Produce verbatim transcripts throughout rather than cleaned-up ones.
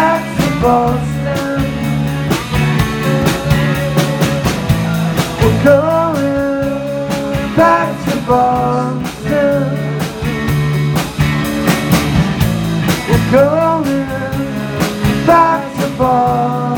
back to Boston. We're going back to Boston. We're going back to Boston.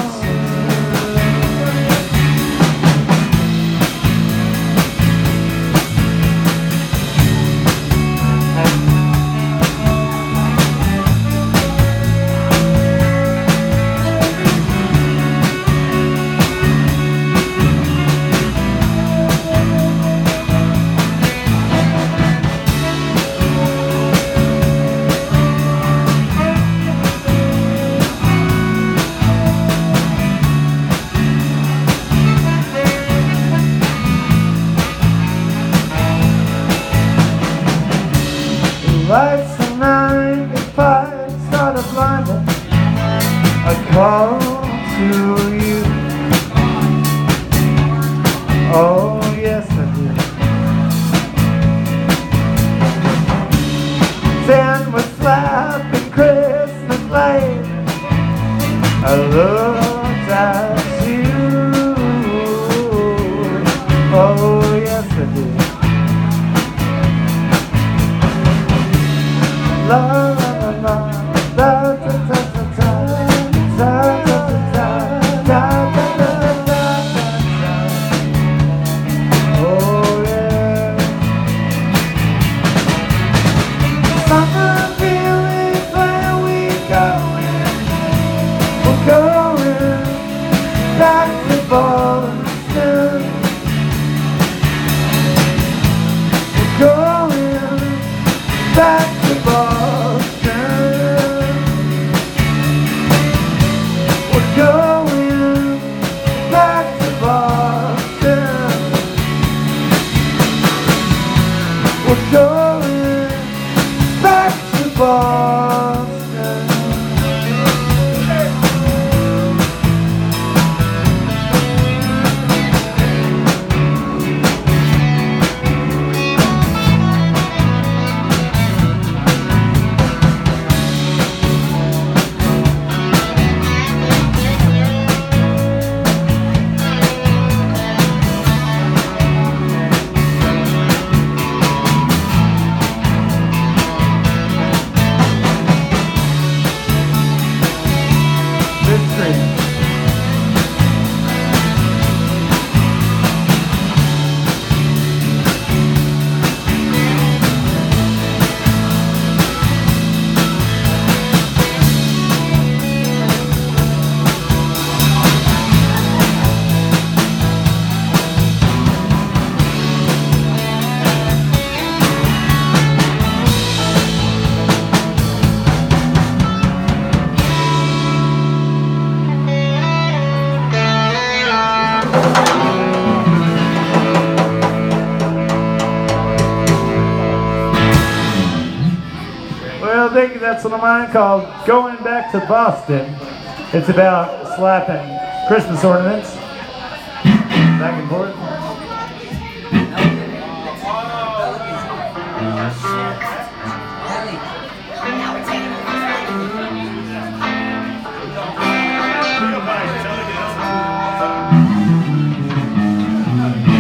Lights of nine to five started blinding. I call to you. Oh yes I did. Then was slapping Christmas light. I looked at you. Oh yes I did. La la la la da da da da da da da da da da da. Oh yeah. Summer feelings where we going? We're going back to Boston. We're going back to Boston. We're going back to Boston. We're going back to Boston. Well, thank you. That's one of mine called Going Back to Boston. It's about slapping Christmas ornaments back and forth.